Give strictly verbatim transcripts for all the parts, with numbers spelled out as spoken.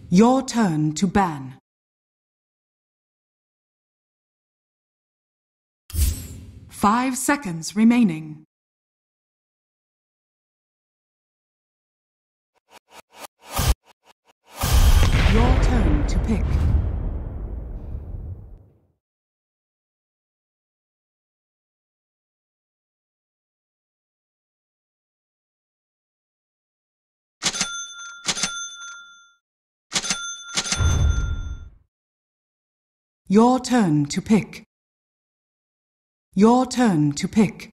Your turn to ban. Five seconds remaining. Your turn to pick. Your turn to pick. Your turn to pick.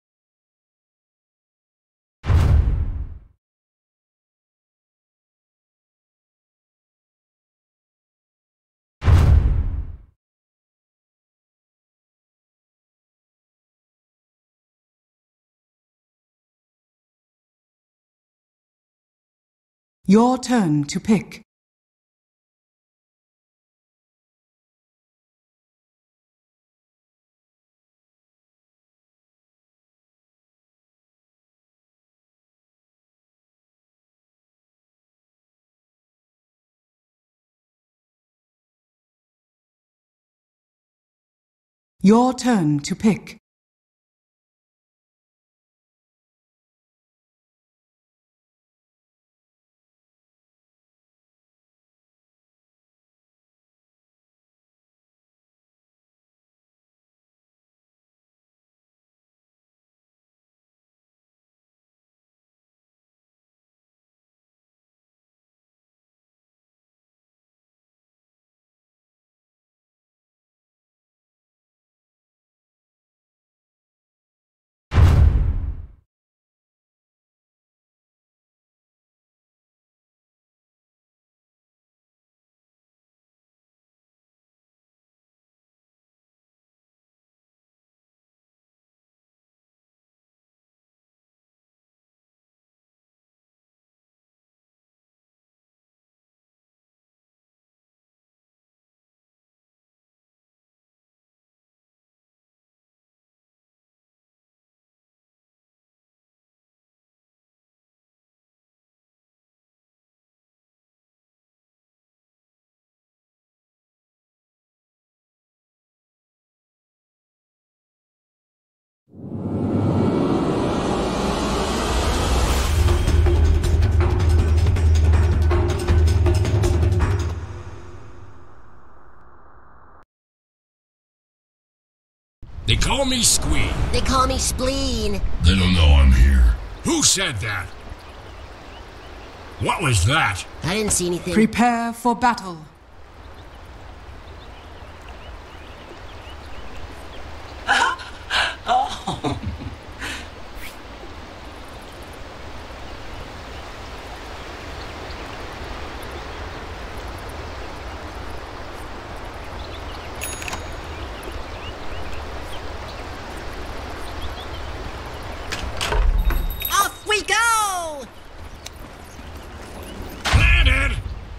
Your turn to pick. Your turn to pick. They call me Squee. They call me Spleen. They don't know I'm here. Who said that? What was that? I didn't see anything. Prepare for battle. Oh. Off we go! Landed!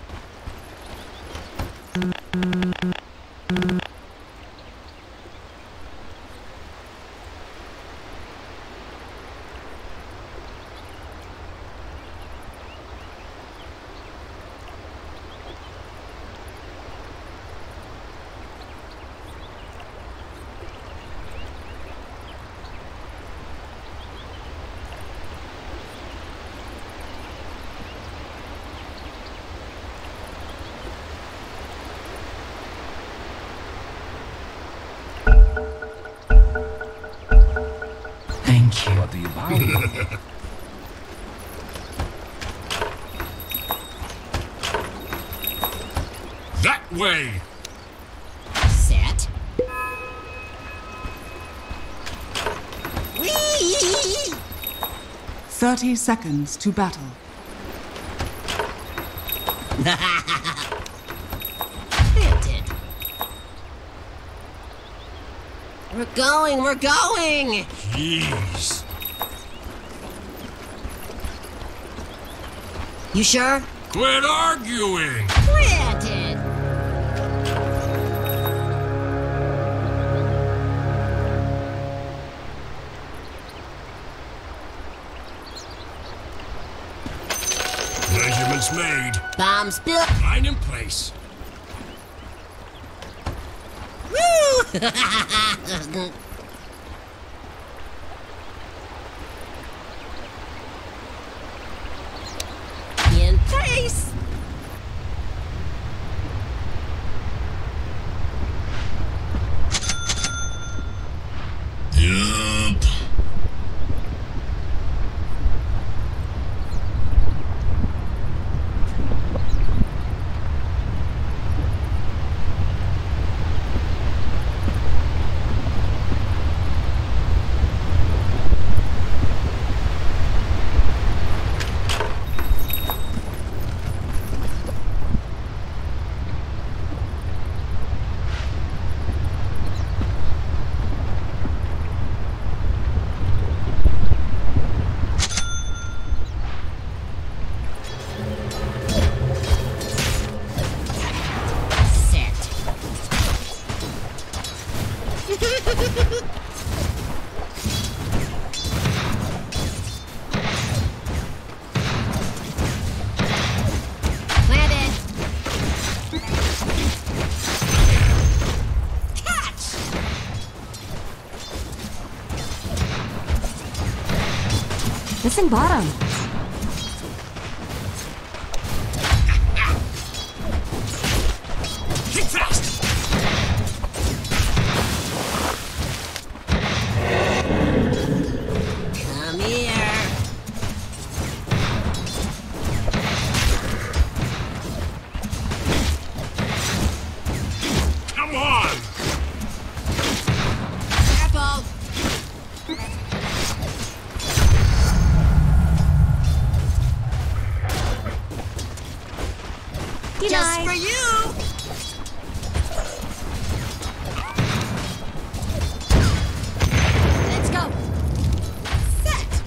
Thank you. What do you buy? That way! Set. Whee! Thirty seconds to battle. Planted. We're going, we're going! Jeez. You sure? Quit arguing! Planted. Measurements Target's made. Bombs built. Line in place. Woo! In place. Yup. Landed. Catch. Missing bottom. Keep fast. Come here. Come on. Careful. Just Denied. for you. Let's go. Set.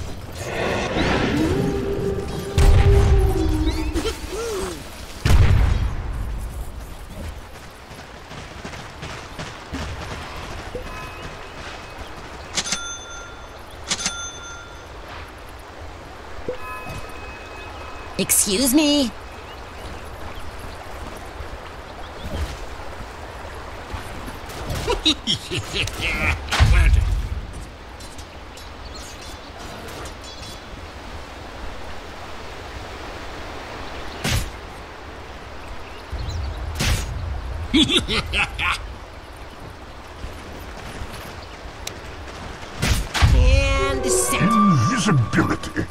Excuse me. Planted. And set. Invisibility.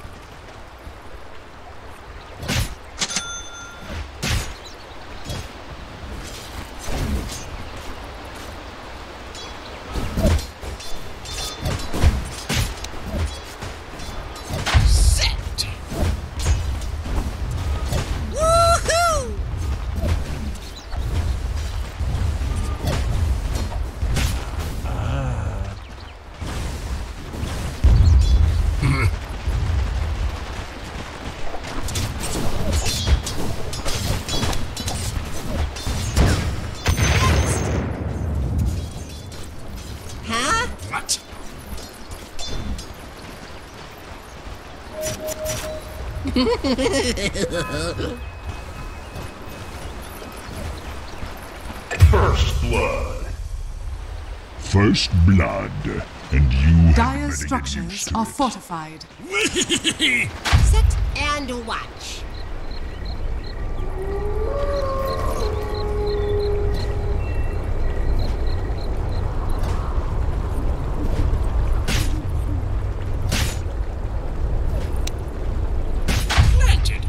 Set. Woohoo! Huh? What? First blood. First blood. And you have Dire been structures used to are it. fortified. Sit and watch. Planted.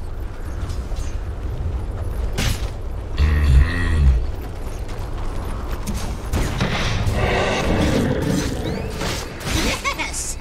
Yes.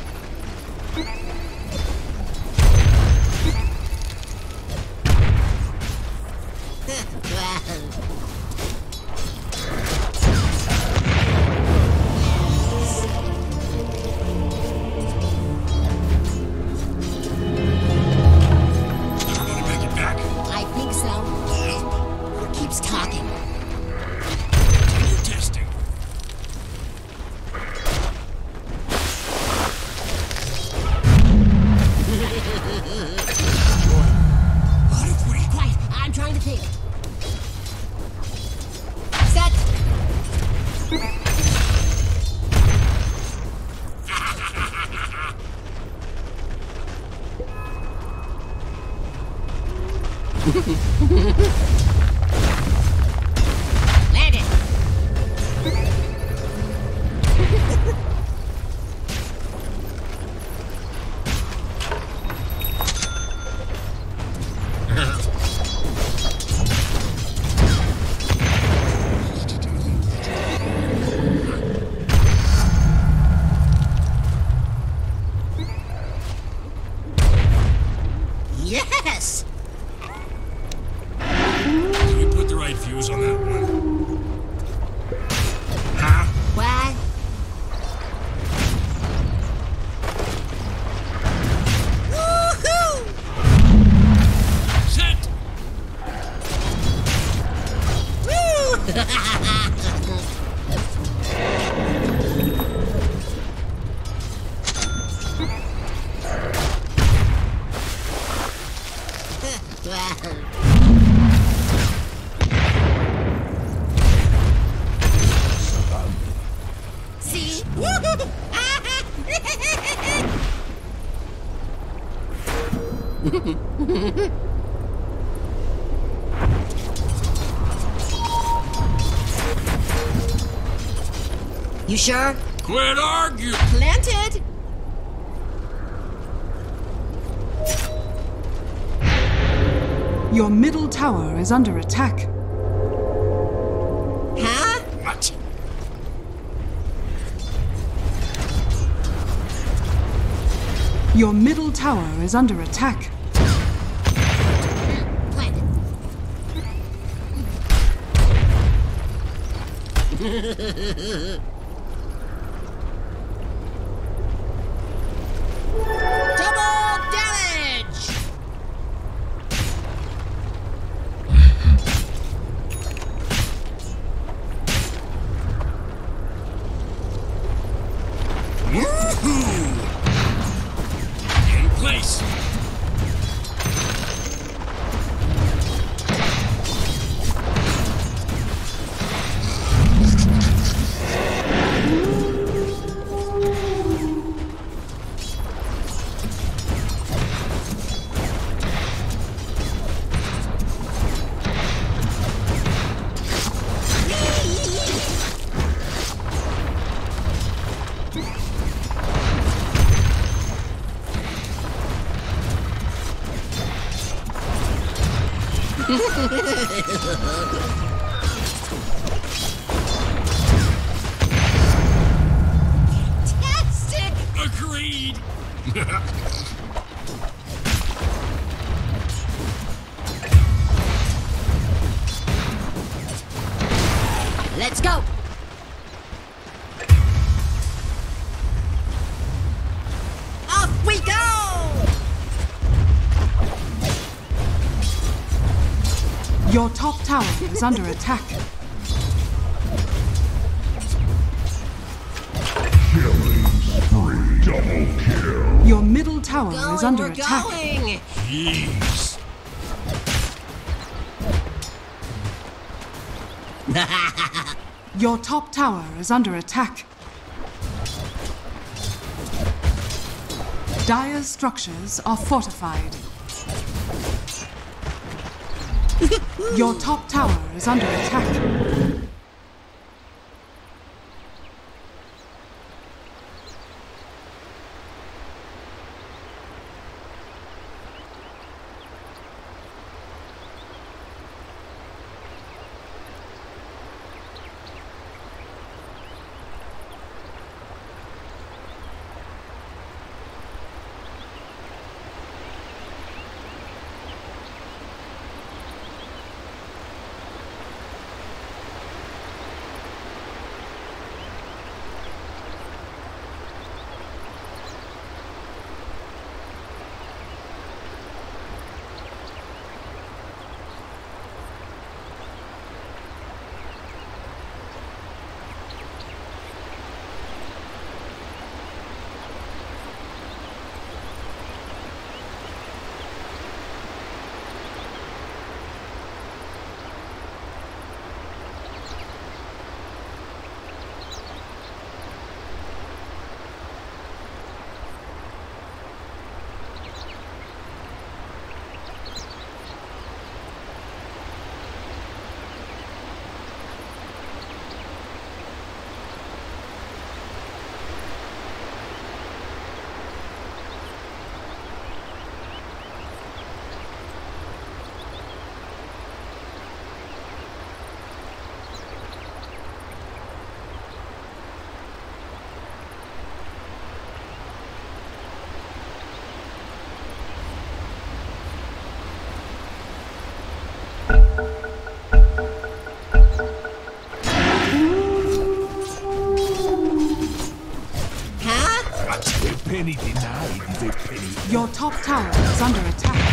Gonna make it back. I think so. Who keeps talking? Continue testing. What if we See? You sure? Quit arguing! Planted! Your middle tower is under attack. Huh? What? Your middle tower is under attack. Planted. Double damage! Woohoo! In place! Fantastic! Agreed! Let's go! Off we go! Your top tower is under attack. Killing spree. Double kill. Your middle tower Going, is under we're attack. going! Jeez. Your top tower is under attack. Dire's structures are fortified. Your top tower is under attack. penny denied is a penny. Your top tower is under attack.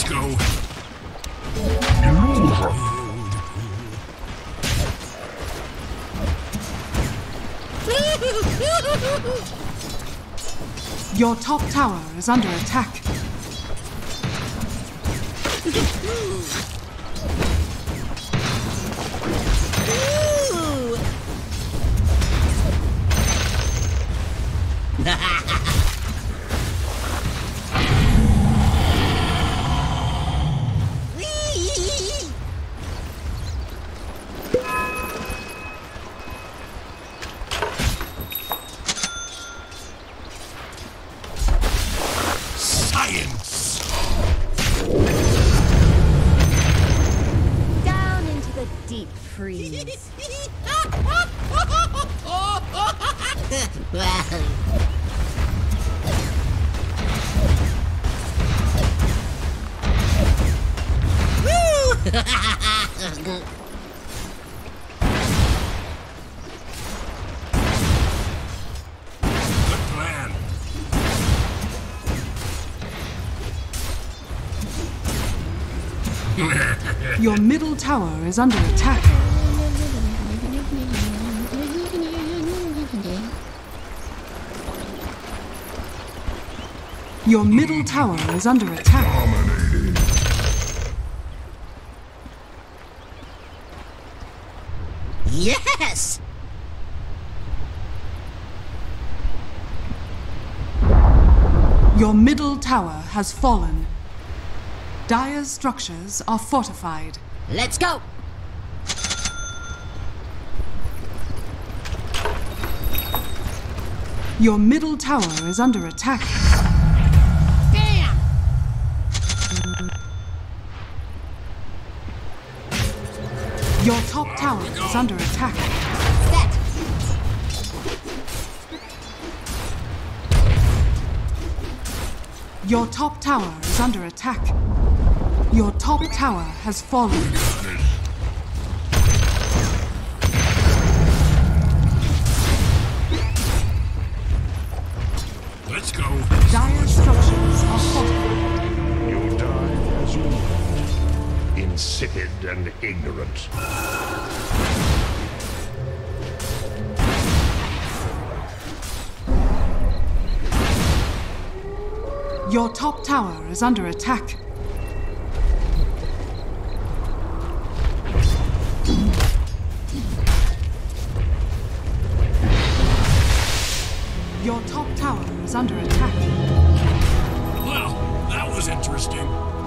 go. Your top tower is under attack. Science! Down into the deep freeze. Good plan. Your middle tower is under attack. Your middle tower is under attack. Yes! Your middle tower has fallen. Dire's structures are fortified. Let's go! Your middle tower is under attack. Damn! Your top tower is under attack. Set! Your top tower is under attack. Your top tower has fallen. Let's go. Dire's structures are fortified. You die as you live, insipid and ignorant. Your top tower is under attack. Your top tower is under attack. Well, that was interesting.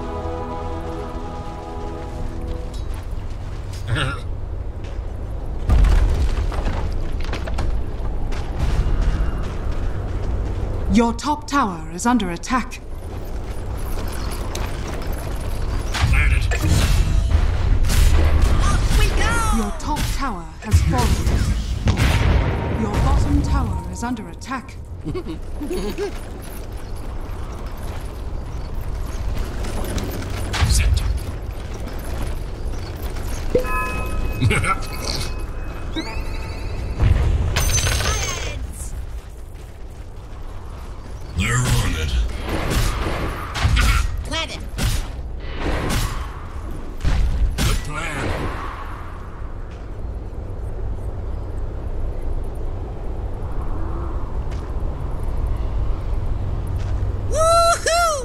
Your top tower is under attack. Planted. We go! Your top tower has fallen. Your bottom tower is under attack. Set. Science! They're on it. Planted! Good plan. Woohoo!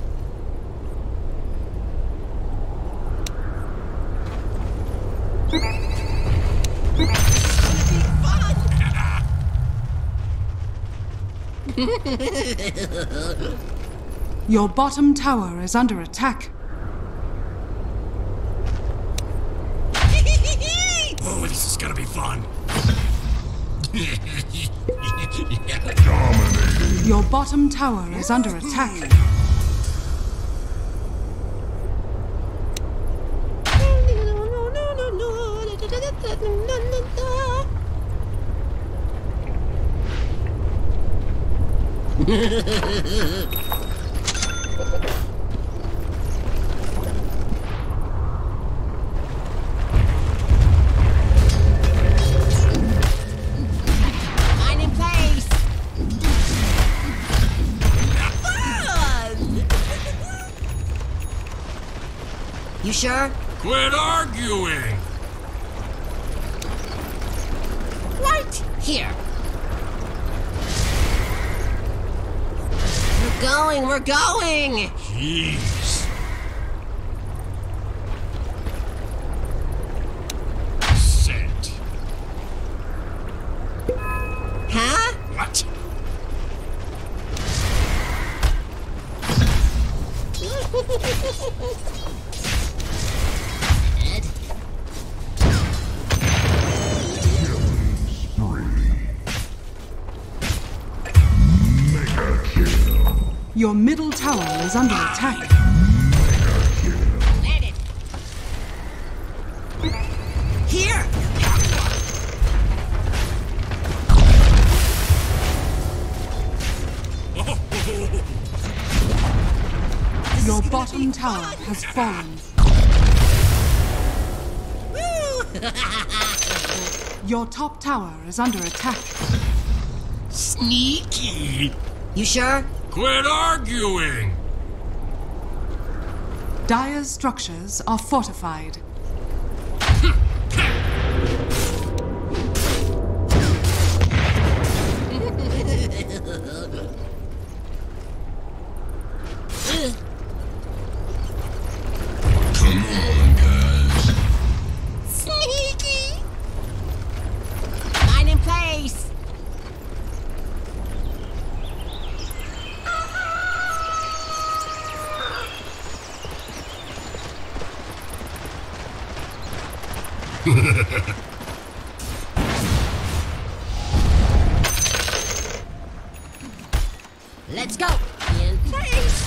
Your bottom tower is under attack. Oh, this is gonna be fun. Your bottom tower is under attack. Mine in place! Fun! You sure? Quit arguing! Right here. We're going, we're going! Jeez. Set. Huh? What? Ed? Your middle tower is under attack. Landed. Here! Your bottom tower has fallen. Your top tower is under attack. Sneaky! You sure? Quit arguing! Dire's structures are fortified. Come on, guys. Sneaky! Mine in place! Let's go! In place!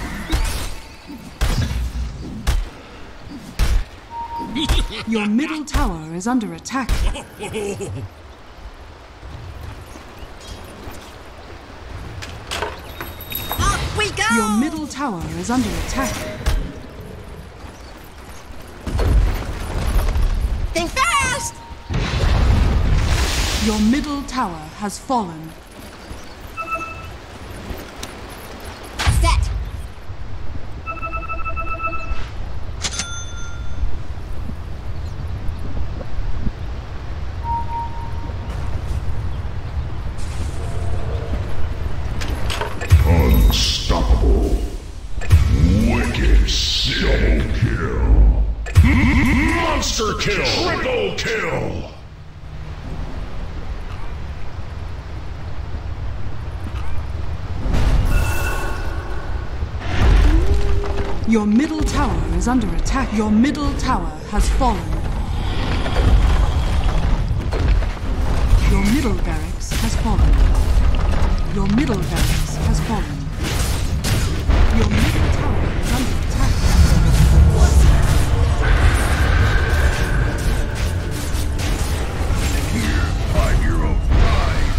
Your middle tower is under attack. Up we go! Your middle tower is under attack. Think fast! Your middle tower has fallen. Set! Unstoppable. Wicked double kill. Monster kill. Triple kill. Your middle tower is under attack. Your middle tower has fallen. Your middle barracks has fallen. Your middle barracks has fallen. Your middle tower is under attack. Five-year-old pride.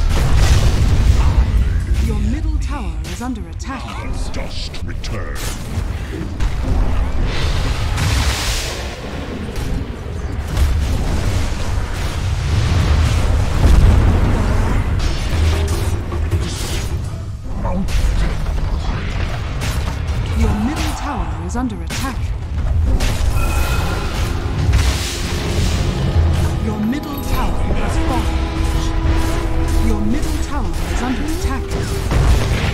Your middle tower is under attack. Dust return. Your middle tower is under attack. Your middle tower has fallen. Your middle tower is under attack.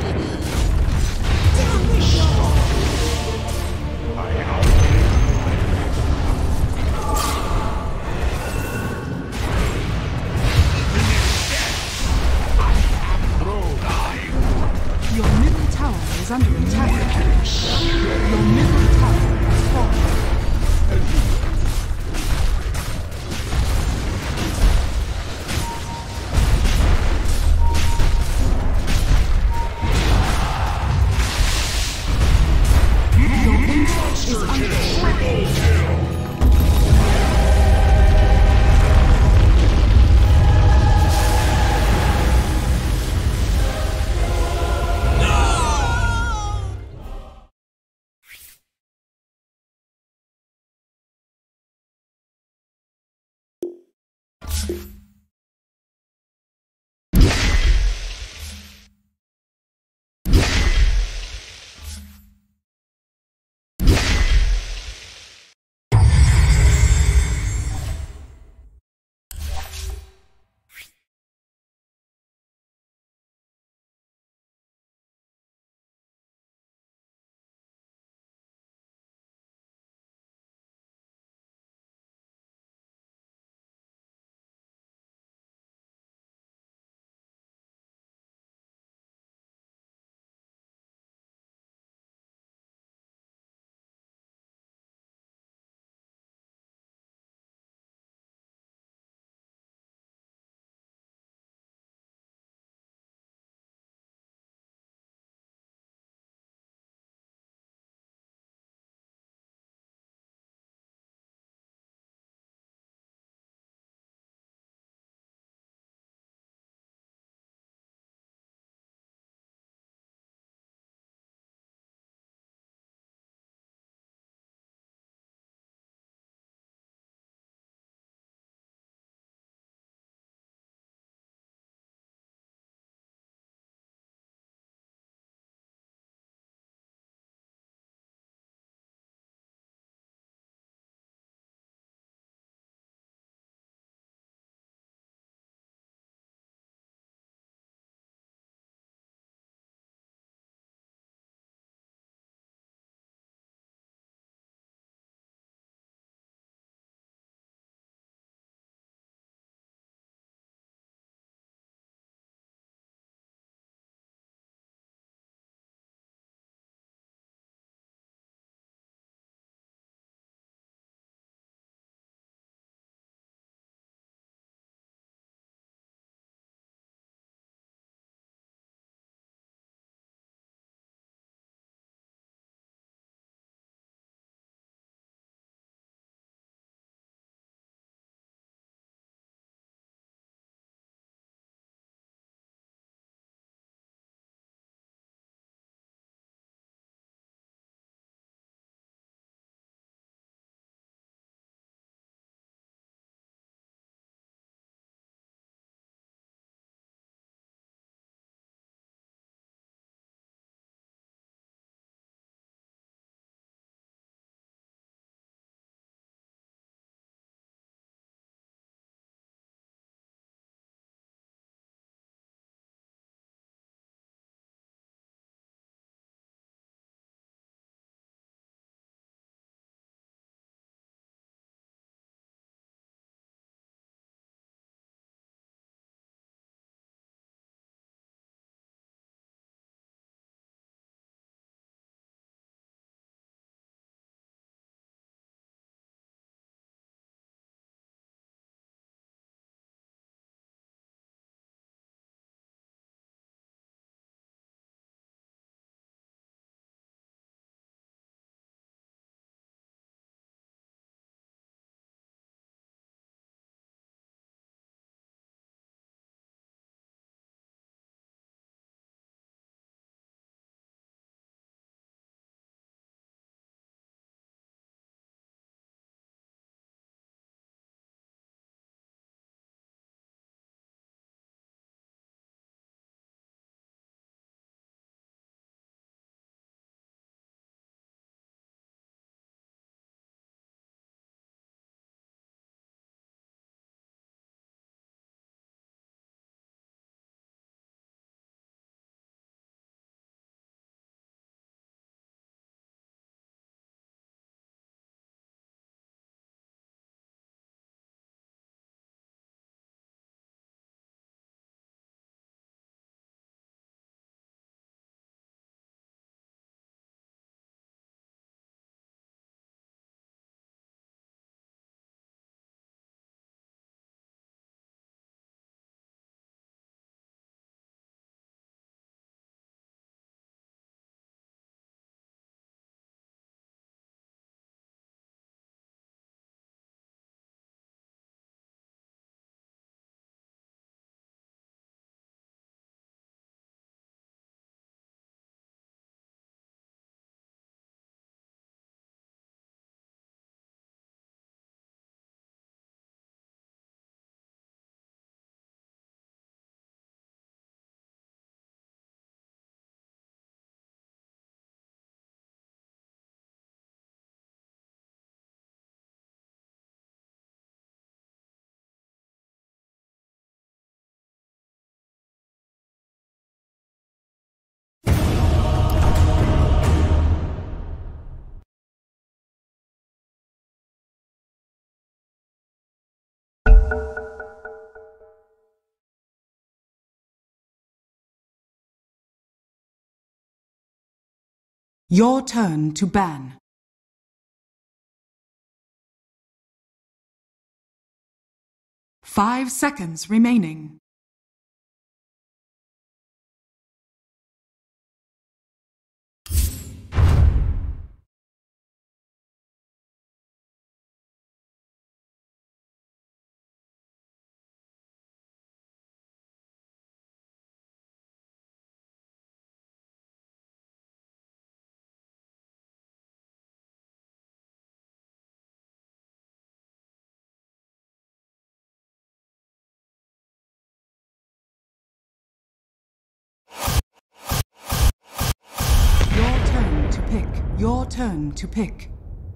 Your middle tower is under attack. Your middle tower has fallen. Your entrance is under attack. Your turn to ban. Five seconds remaining. Your turn to pick.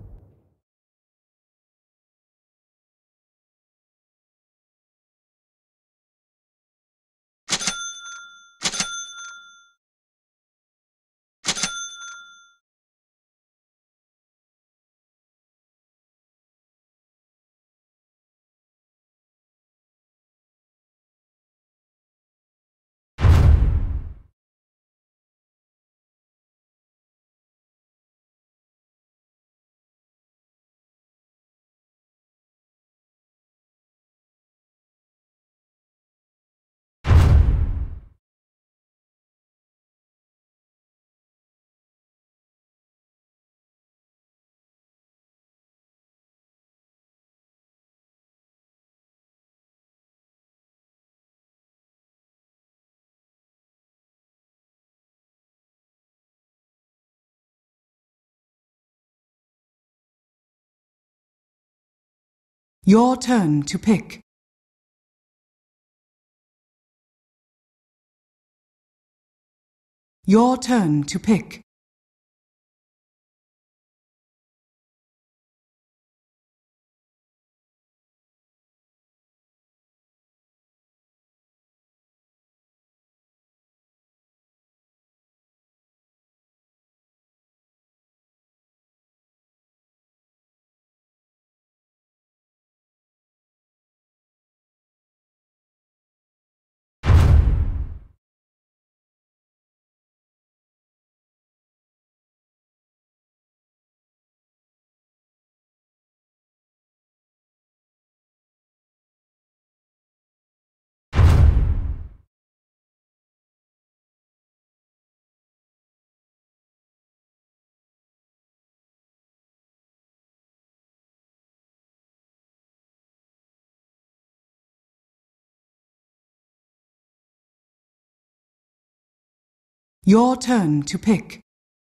Your turn to pick. Your turn to pick. Your turn to pick.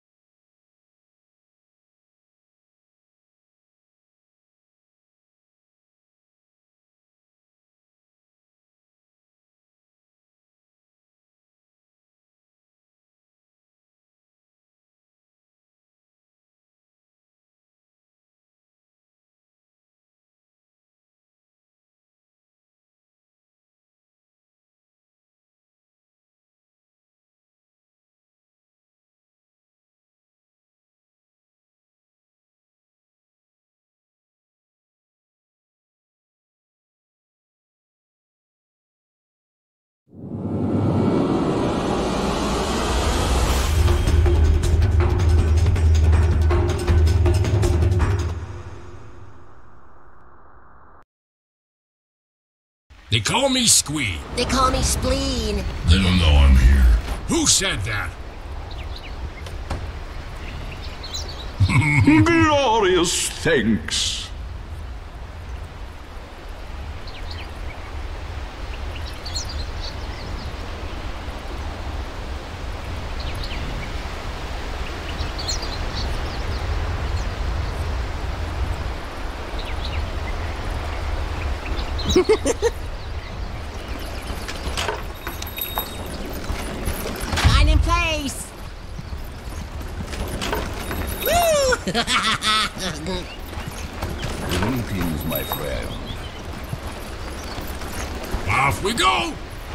They call me Squee. They call me Spleen. They don't know I'm here. Who said that? Glorious thanks. Mine in place. Woo! Greetings, my friend. Off we go!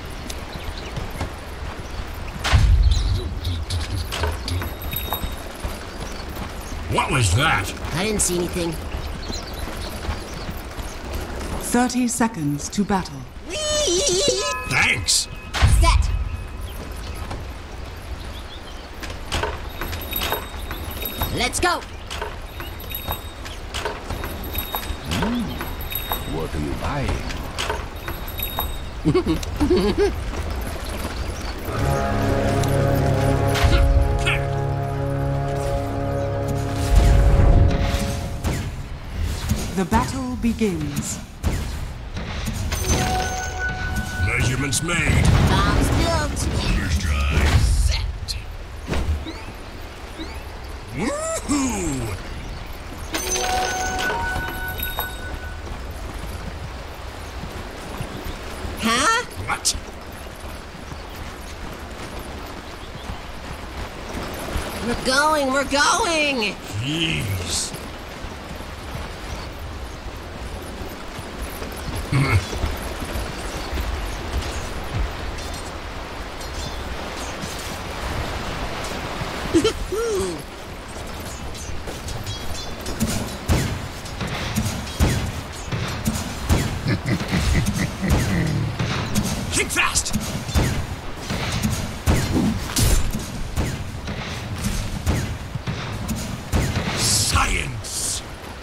What was that? I didn't see anything. Thirty seconds to battle. Whee! Thanks. Set. Let's go! What are you buying? The battle begins. Measurements made. Bombs built. Orders dry. Set. Woohoo! Huh? What? We're going, we're going! Jeez. Keep fast! Science!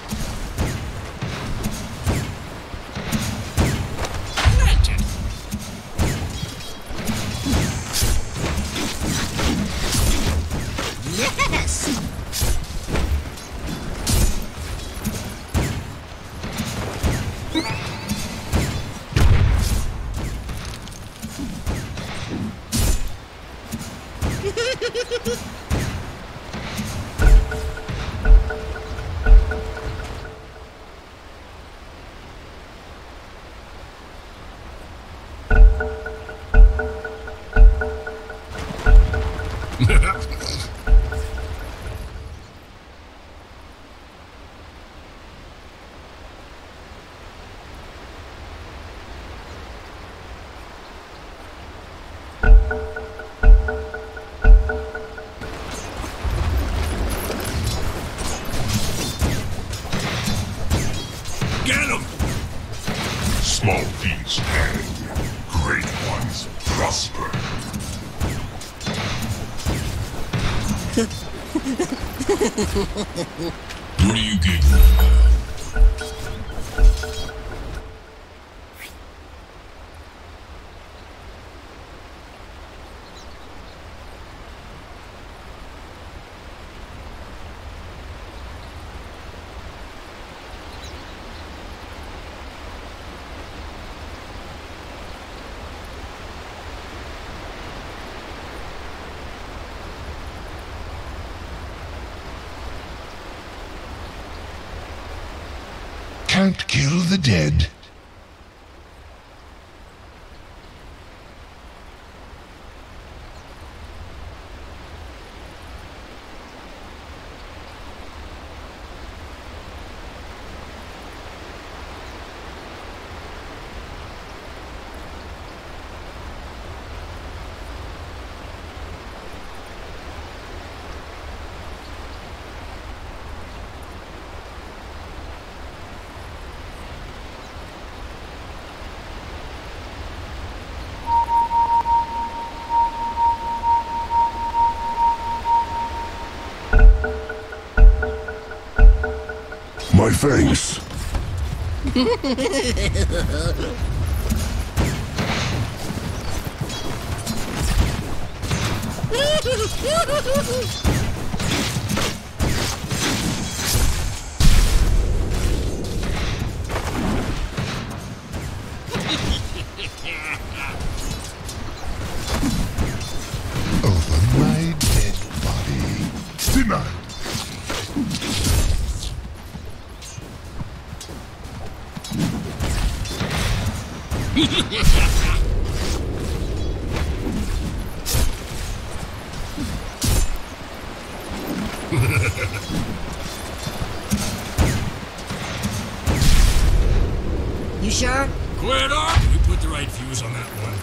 Planted! Yes! Get him! Small feats hang, great ones prosper. What are you giggling about? Can't kill the dead. My thanks. Over my dead body. Denied. You sure? Quit up! We put the right fuse on that one.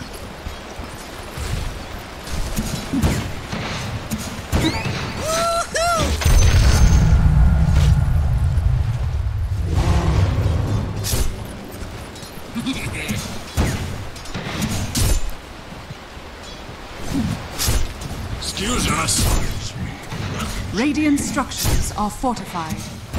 Excuse us. Radiant structures are fortified.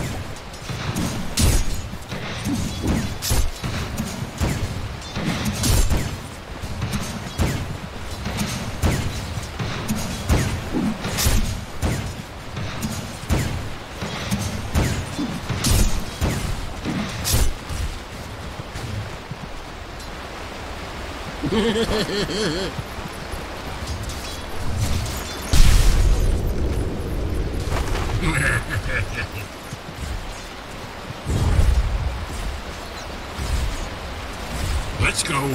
Let's go.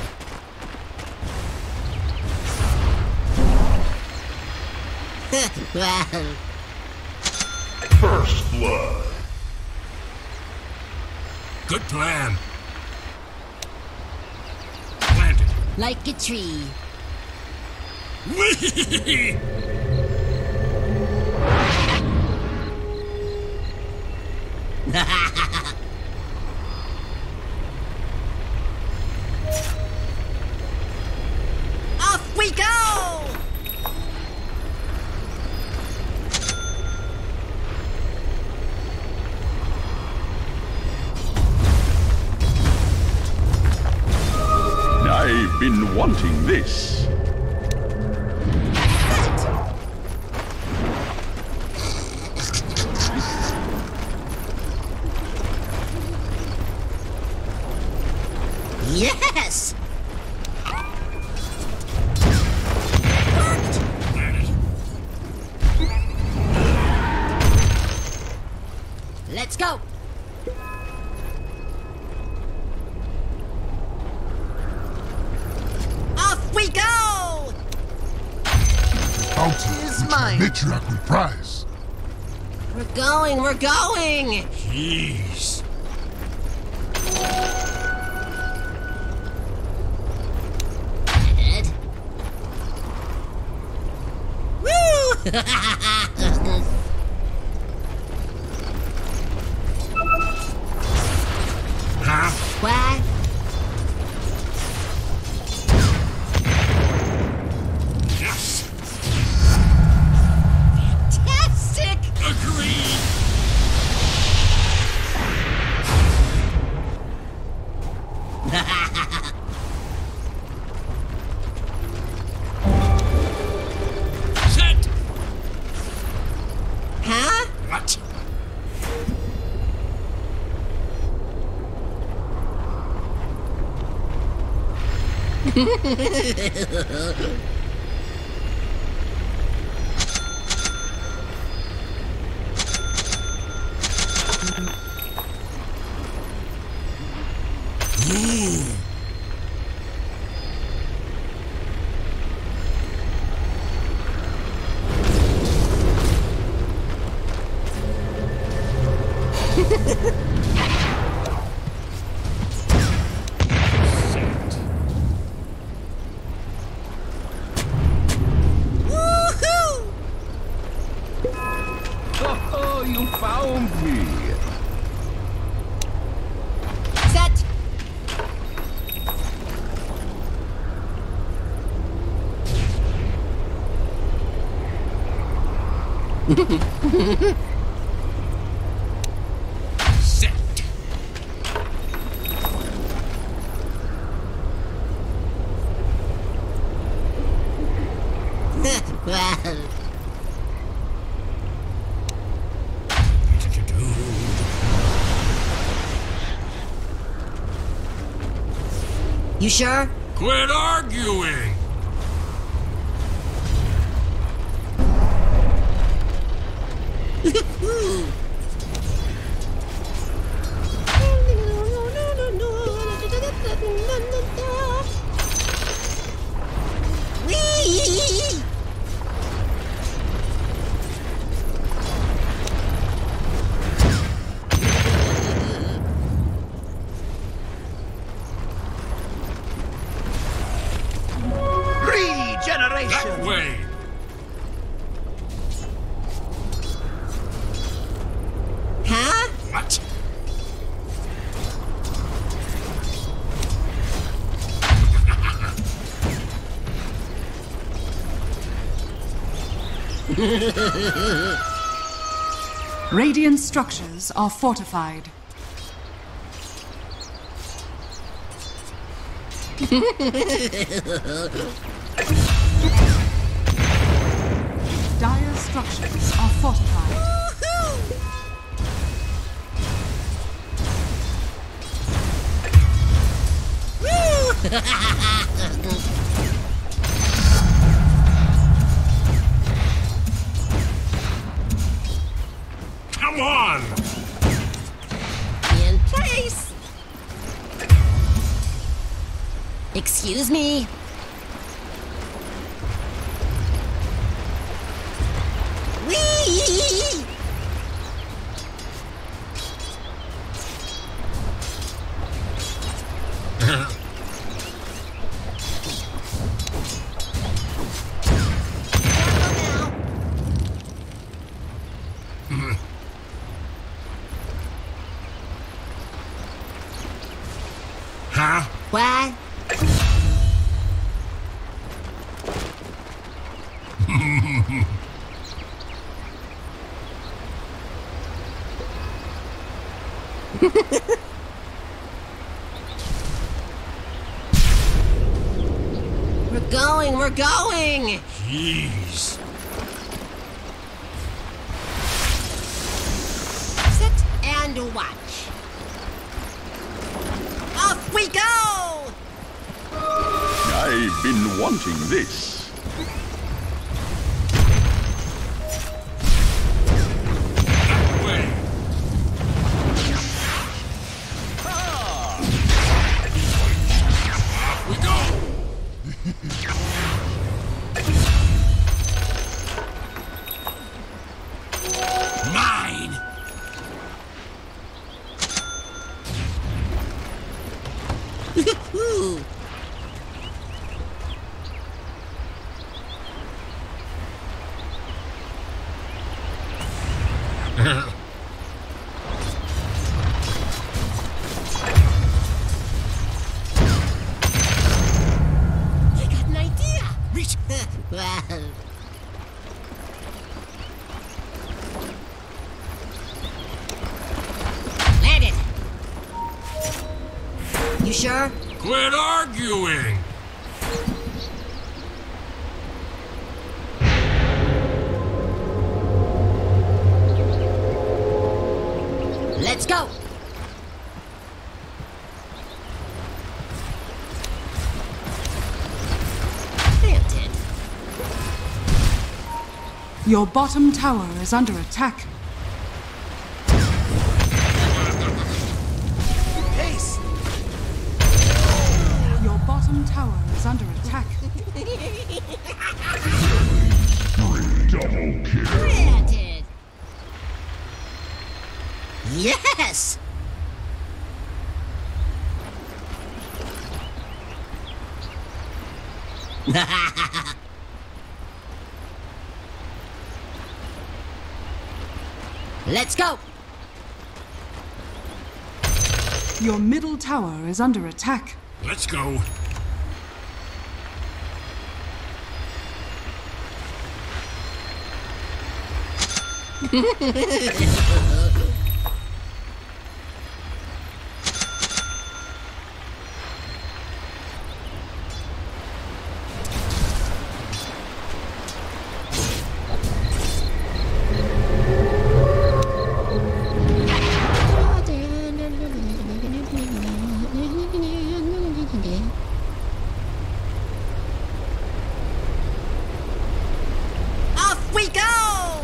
Well, First blood. Good plan. Planted. like a tree. Whee! Off we go! I've been wanting this. Yes! Planted. Let's go! Off we go! Bounty Is which mine. the matriarch will prize. We're going, we're going! Jeez. Ed. Woo! Huh? What? Yes. Fantastic! Agreed. Set. Huh? What? Ooh. Set. Woohoo! Oh, you found me. Set! Set. Well, you sure? Quit arguing. Whee! Radiant structures are fortified. Dire structures are fortified. Come on! In place! Excuse me? Whee! Huh? What? We're going, we're going! Jeez. Sit and watch. Off we go! I've been wanting this. That way. Off we go. Mine. Ooh. I got an idea! Reach. Well... Landed! You sure? Quit arguing. Let's go! Planted. Your bottom tower is under attack. Peace! Your bottom tower is under attack. Double kill. Planted! Yes! Let's go! Your middle tower is under attack. Let's go. Off we go!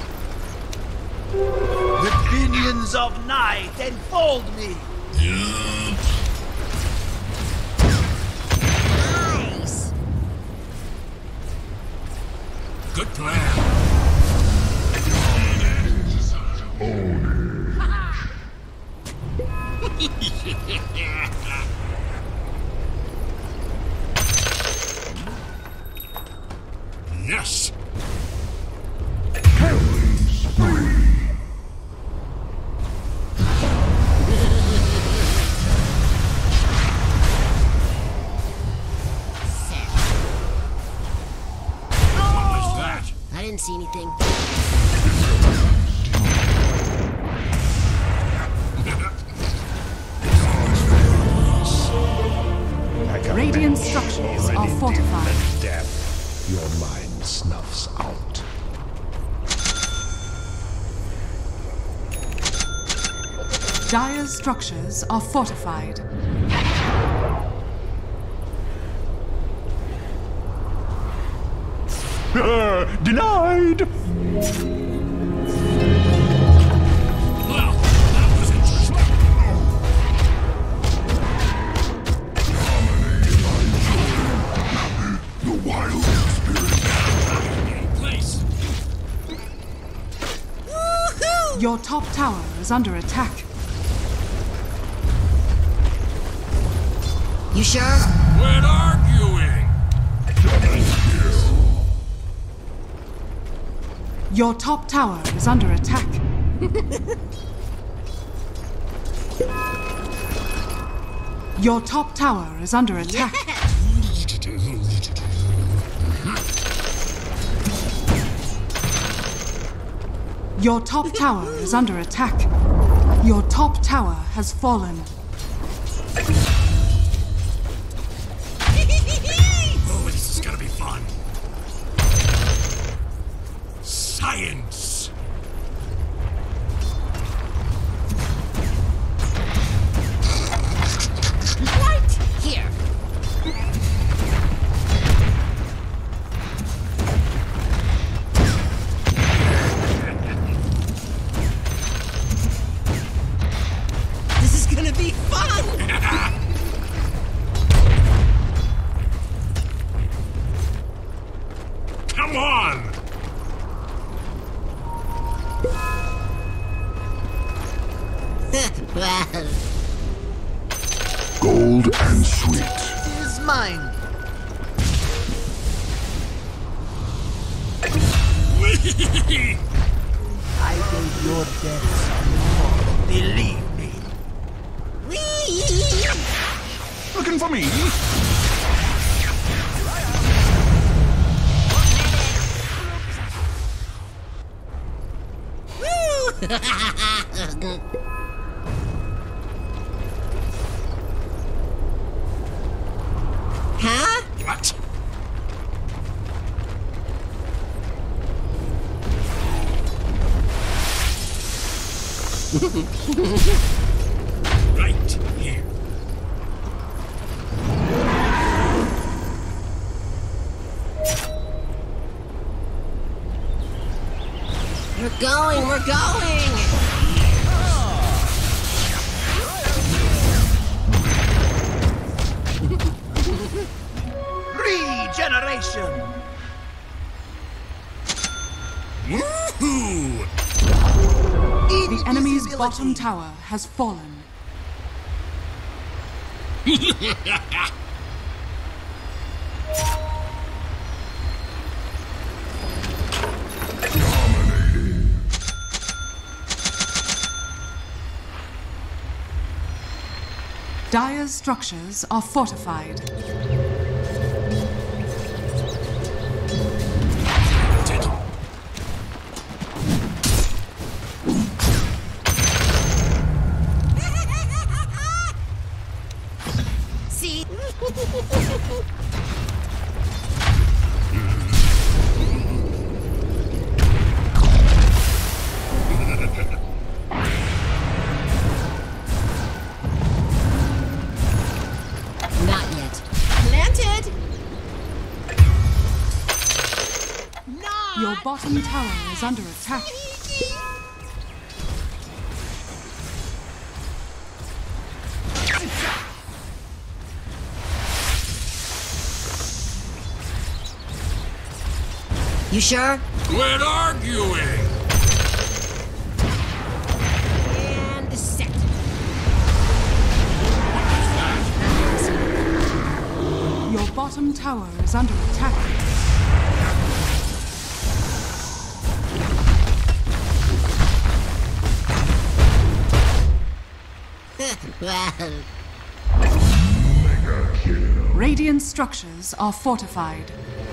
The pinions of night enfold me. Nice! Good plan. Yes. What was that? I didn't Dire's structures are fortified. Uh, denied! Well, that was interesting. The wild spirit. Place. Your top tower is under attack. You sure? Quit arguing. Your top tower is under attack. Your top tower is under attack. Your top tower is under attack. Your top tower has fallen. Oh, this is gonna be fun. Science. Right here. This is gonna be fun. Come on. Well, Gold and sweet. Is mine. Whee! I gave your debts more. Believe me. whee! Looking for me? Huh? What? Right here. We're going, we're going! Regeneration! Woohoo! The enemy's bottom tower has fallen. Dire's structures are fortified. See? Not yet. Planted! Not! Your bottom tower is under attack. You sure? Quit arguing! And set. Your bottom tower is under attack. Well, Radiant structures are fortified.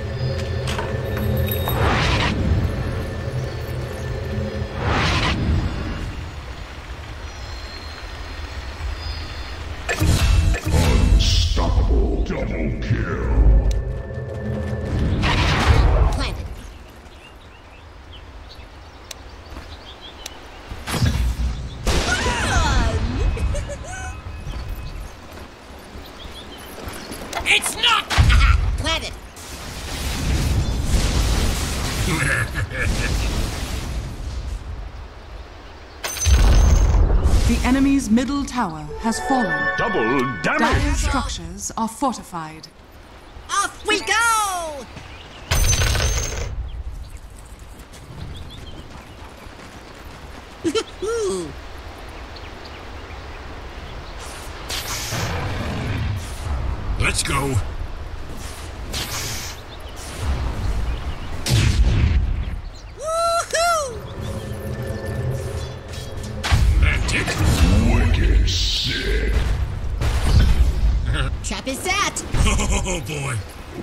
Unstoppable double kill. planted. Ah, The enemy's middle tower has fallen. Double Dire damage! structures are fortified. Off we go! Let's go. Woohoo! Magic. Wicked sick. Trap is set! Oh boy.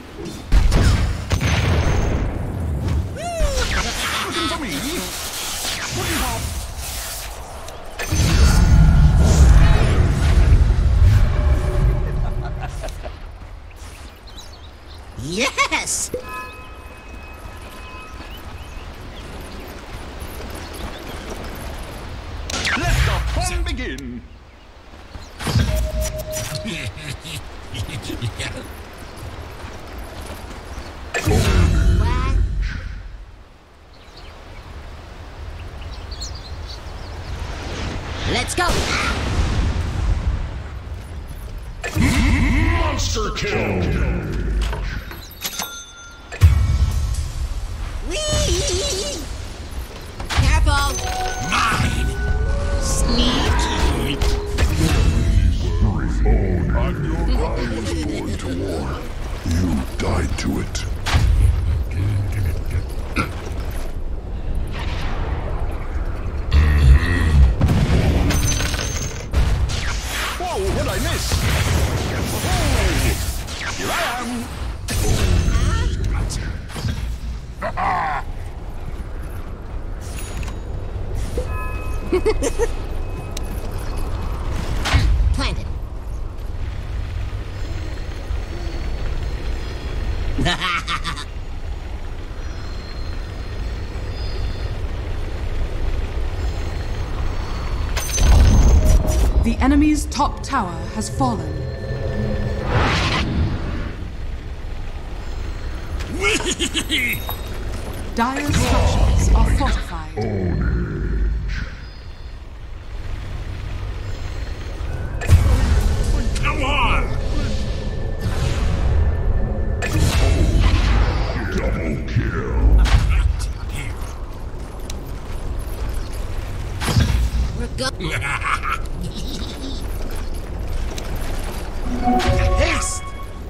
Looking for me? Wooden hop. Yes! Let the fun begin. What? Let's go! Monster kill! Whee! Careful! Mine. Sneak! On your I was born to war. You died to it. Whoa, what'd I miss? Oh, here I am. Planted. The enemy's top tower has fallen. Whee! Dire structures are fortified. Come on. Double kill. Right here. We're go- Haste!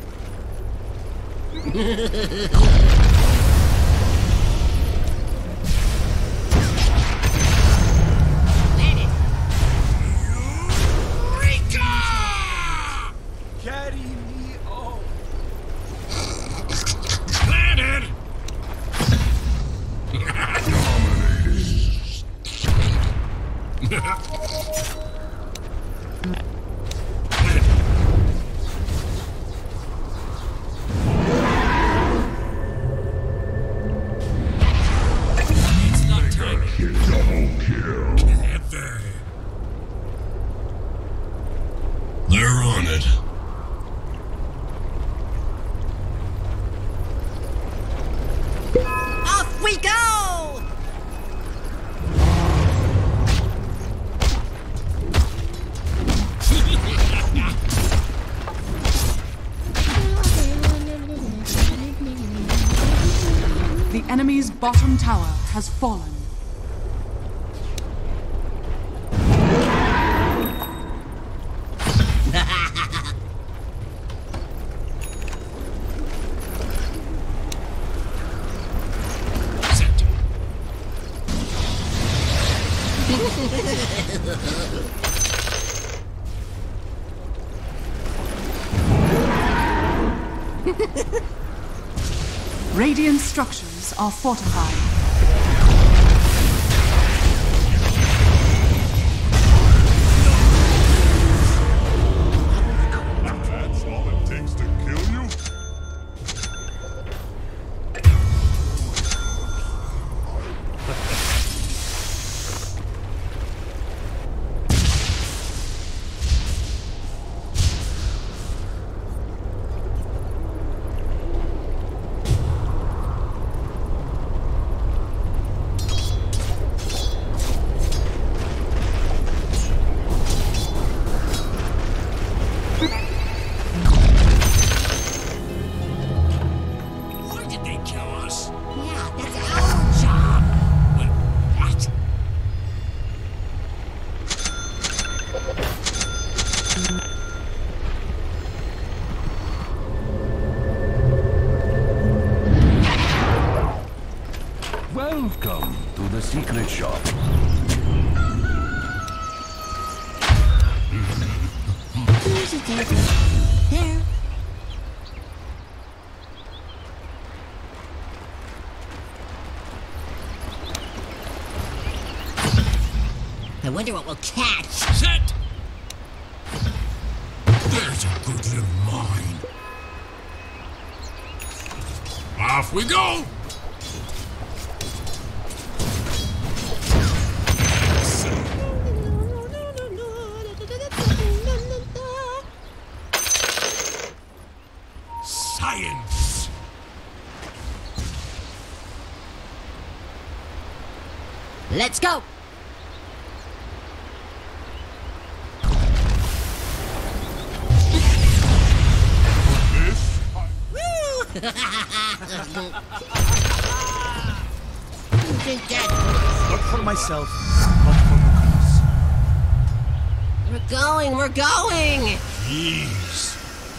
Eureka! Carry me on. Planted. It's not time. Double kill. Clever. They're on it. Off we go! The enemy's bottom tower has fallen. Set. Radiant structures are fortified. That's all it takes to kill you? shop. There. I wonder what we'll catch. Set! There's a good little mine. Off we go! Science! Let's go. Not for myself, not for Lucas. We're going, we're going! Jeez.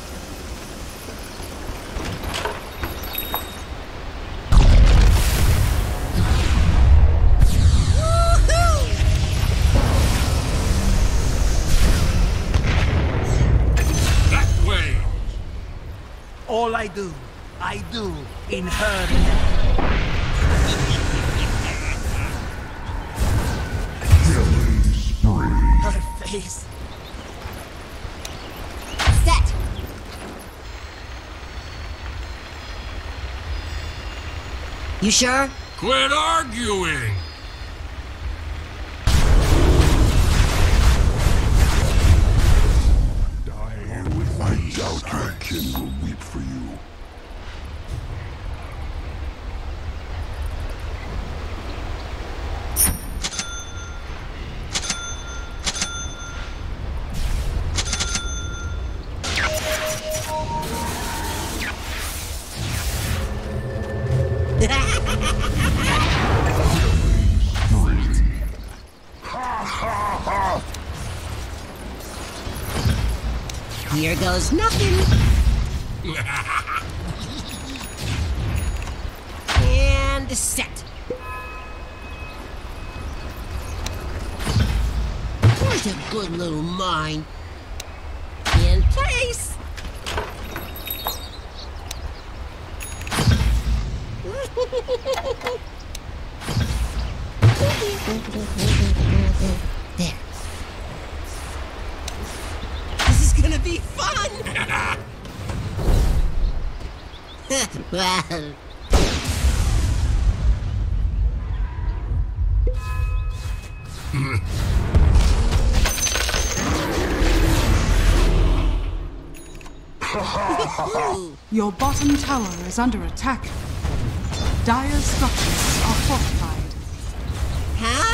That way! All I do, I do in her name. Killing spree. Her face. Set! You sure? Quit arguing! I doubt your kin will weep for you. Here goes nothing. And set. Where's a good little mine? In place. There. This is gonna be fun! Well... Your bottom tower is under attack. Dire's structures are fortified. Huh?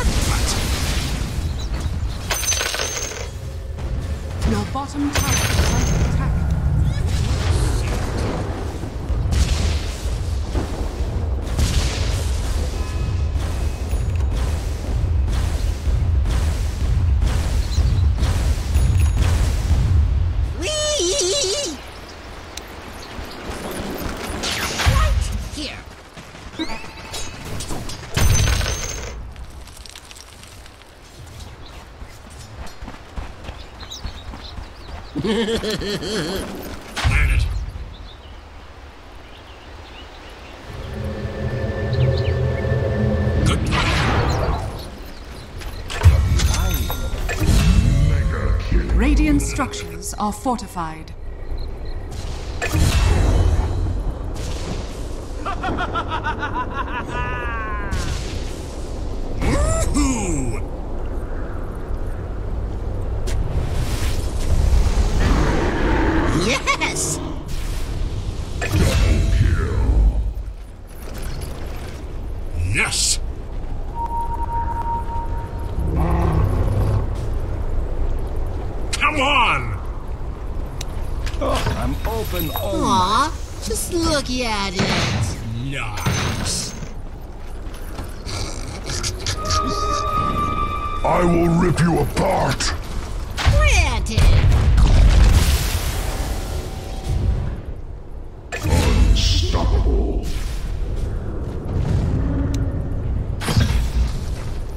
Your bottom tower is under attack. Whee! Right here. Planet. Good plan. Mega kill. Radiant structures are fortified. Woohoo! Yes! Double kill. Yes! Come on! I'm open all Aw, just look at it. Nice. I will rip you apart. Granted. Unstoppable.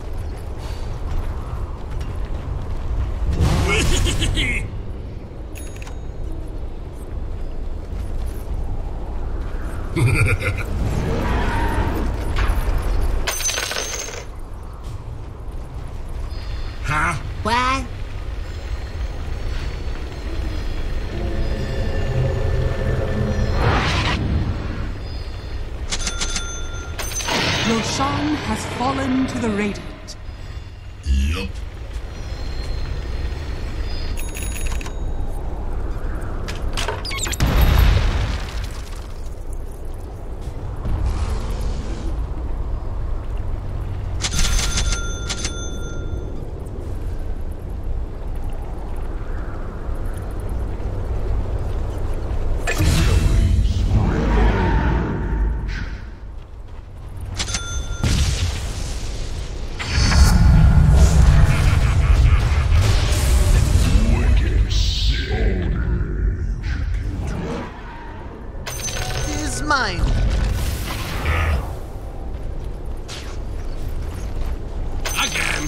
Huh? What? Roshan has fallen to the Radiant. Yup. Is mine. Again.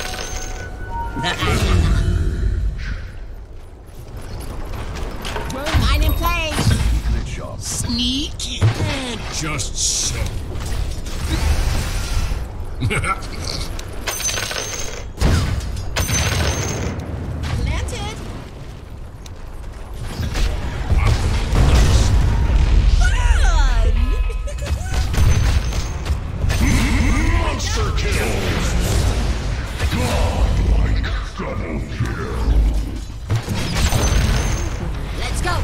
Mine in place. Secret shop. Sneaky. And just so. Planted. Monster kill! Godlike double kill! Let's go.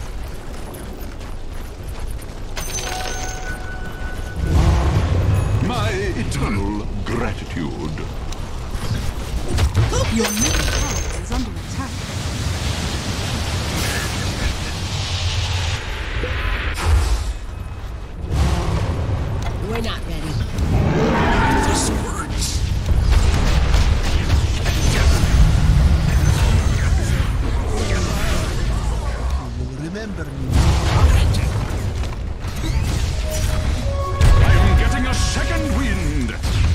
My eternal gratitude. Your middle tower is under attack. We're not ready. This works. You will remember me. I'm getting a second wind.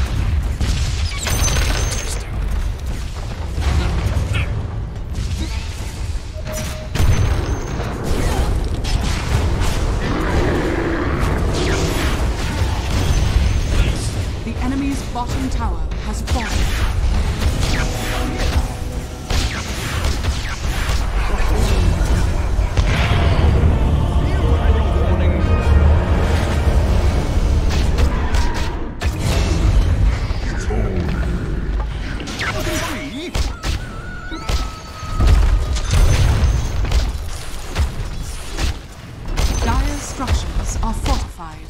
The enemy's bottom tower has fallen. Looking for me? Dire structures are fortified.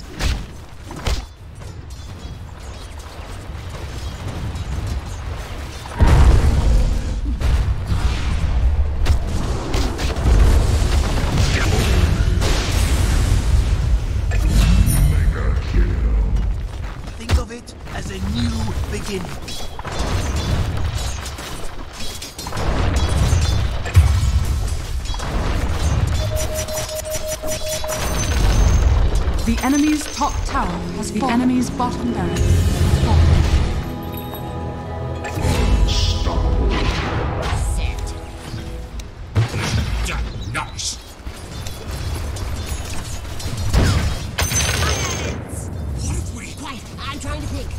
Think of it as a new beginning. The enemy's top tower has fallen. The enemy's bottom barracks has fallen. Set. Yeah, nice. What if we... Quiet. I'm trying to think.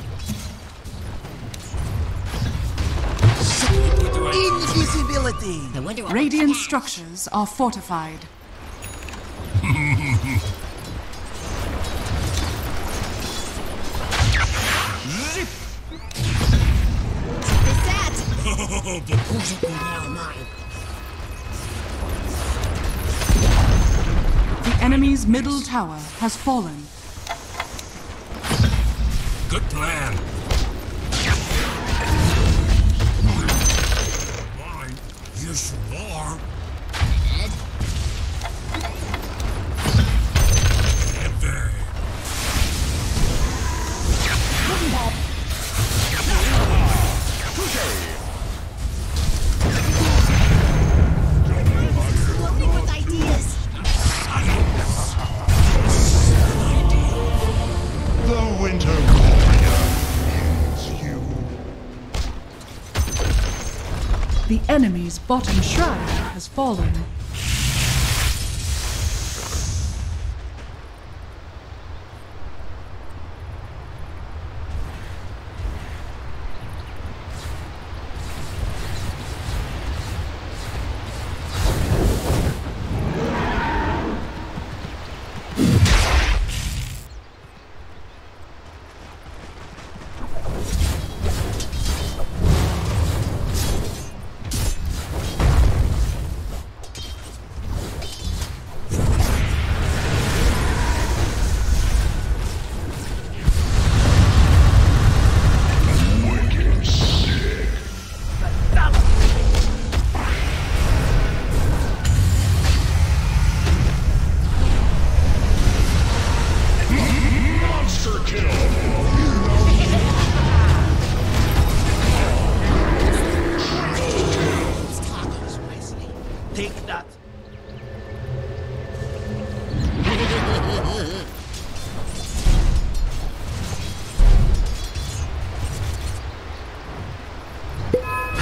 Invisibility. I wonder what Radiant structures are fortified. Is that? Oh, but Who's it now? Mine. The enemy's middle tower has fallen. good plan. Fine. Yes, you are. Ed? And there. Exploding with ideas. The Winter Warrior is you. The enemy's bottom shrine has fallen.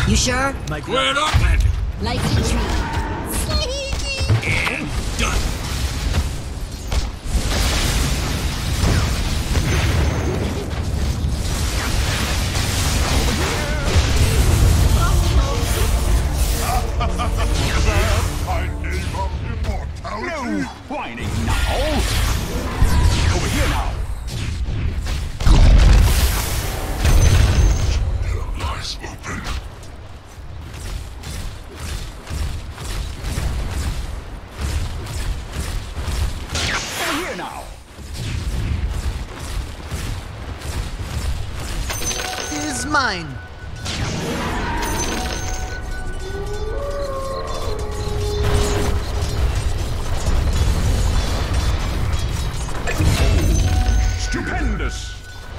You sure? My We're not planted. Like a tree. Sneaky. And done. I gave up immortality. No whining now. Over here now. Your eyes open. Over here now. Is mine. Stupendous.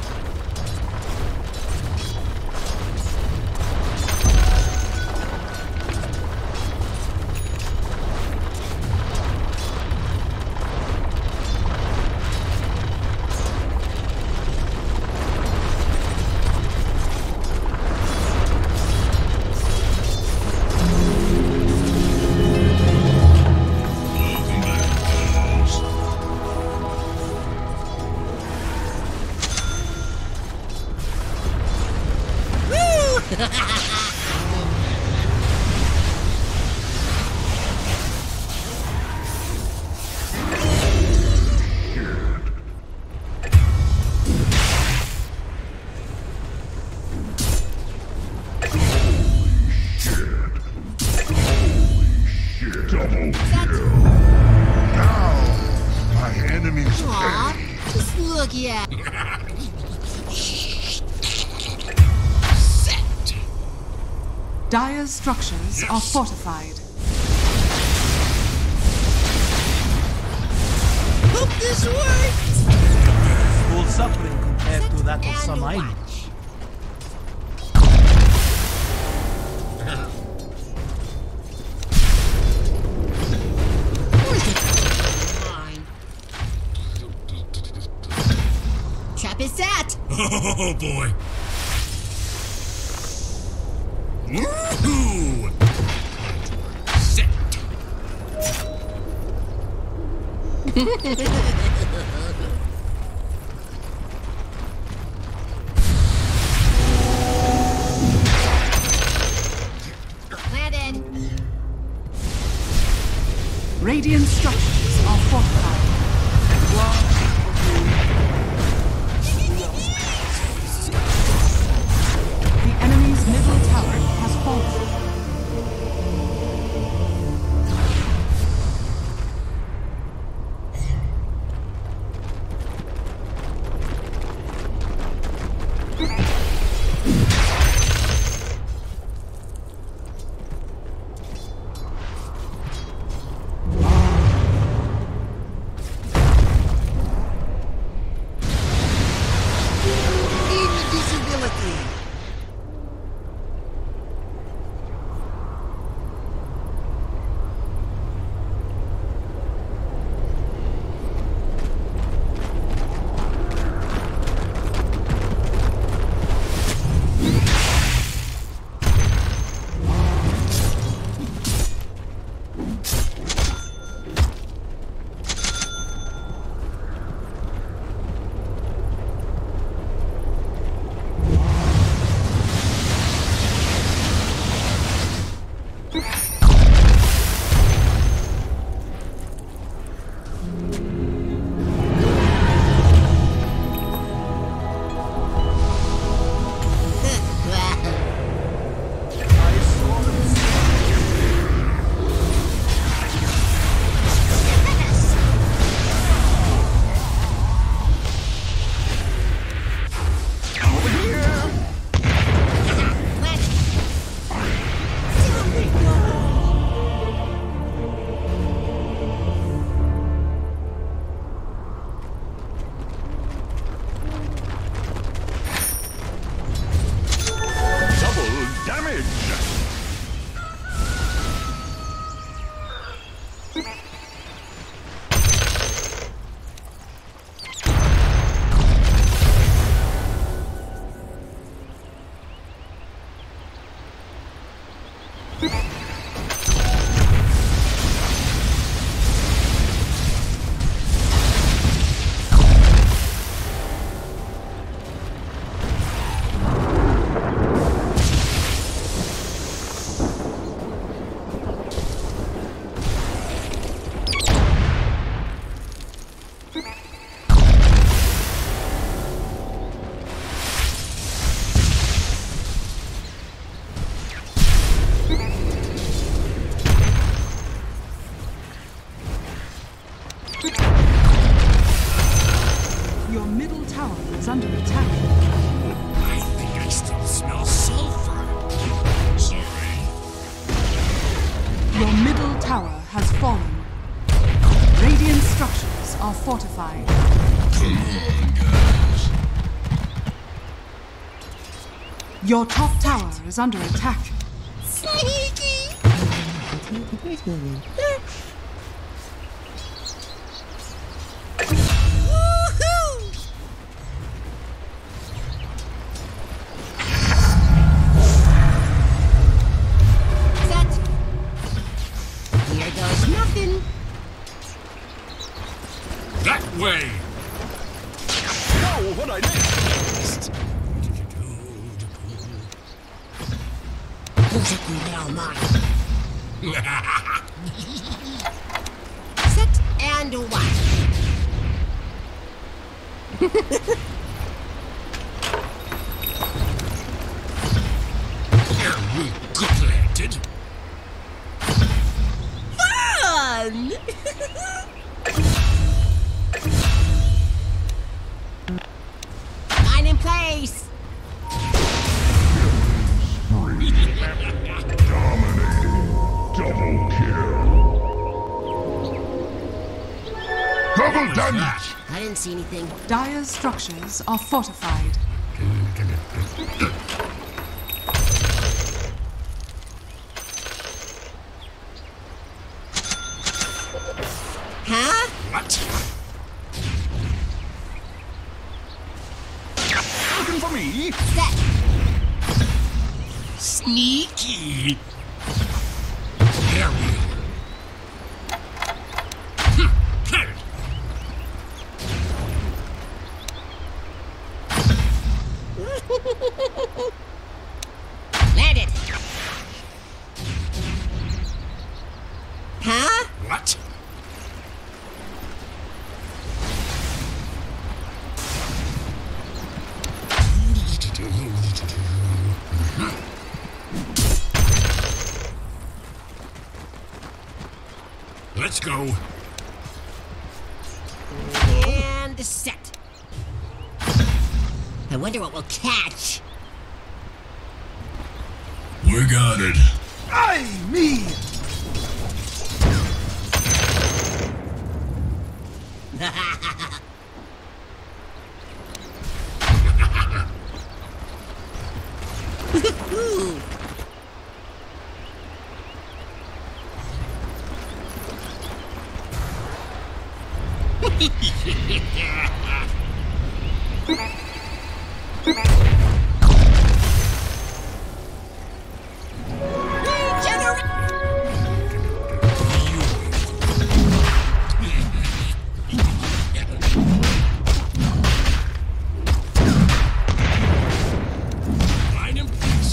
Double kill. Now, my enemy's Aw, dead. just look at. Set. Dire's structures are fortified. Hope this works. Full suffering compared to that of And some island. watch. Mine. Trap is set. Oh boy. Woohoo! Set. Landed. Radiant structures are fortified. The enemy's middle tower has fallen. fortified. Come on, guys. Your top tower is under attack. Sneaky! Woohoo! Set. Here goes nothing. That way. Know what I need. Music now mine. Set and watch. Are we good-landed? Fun! Mine in place. Dominating. Double kill. Double damage. I didn't see anything. Dire's structures are fortified. Huh? What? Looking for me? Set. Sneaky. There we are. Hm, planted. Landed. Huh? What? Let's go. And set. I wonder what we'll catch. We got it. Aye, me! Line in place.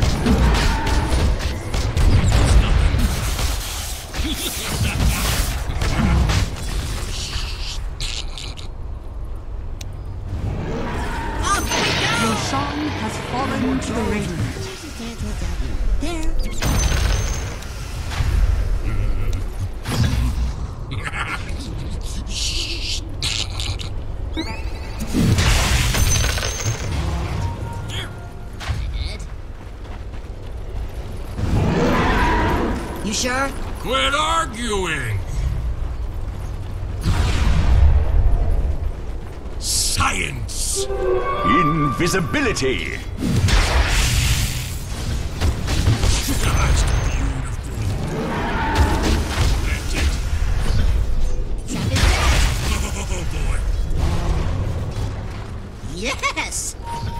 Your Shan has fallen to the radiant. There. You sure? Quit arguing. Science. Invisibility. That's beautiful. That's it. Trap is set. Oh boy. Yes!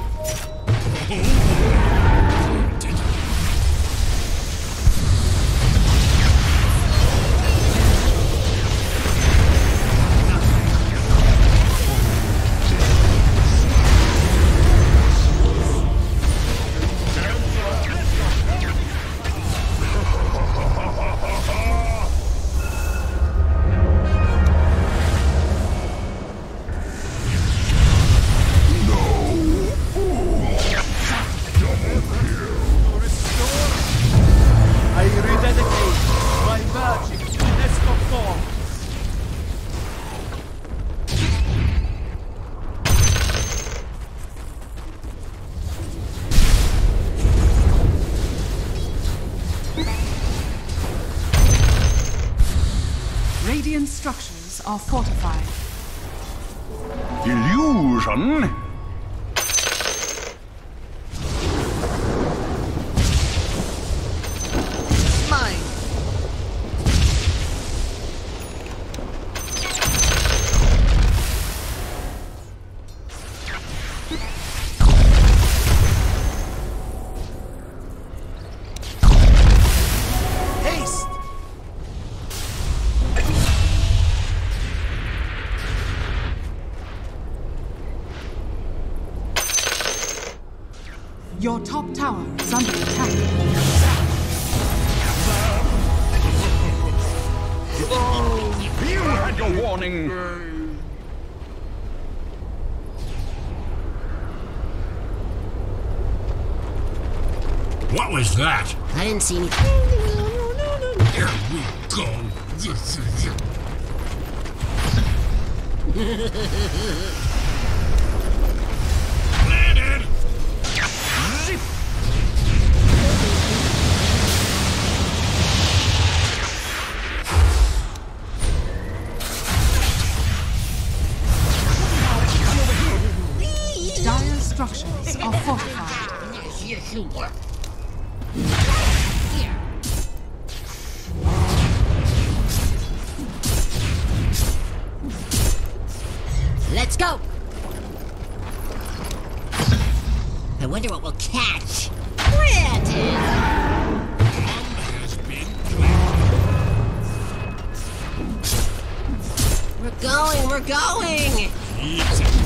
I rededicate my magic to Escofon. Radiant structures are fortified. Illusion? Mine. Haste. Your top tower is under attack. You had your warning. What was that? I didn't see anything. Here we go. This is it. Landed! Dire structures are fortified. Let's go. I wonder what we'll catch. Granted. Bomb has been planted. We're going, we're going. Keep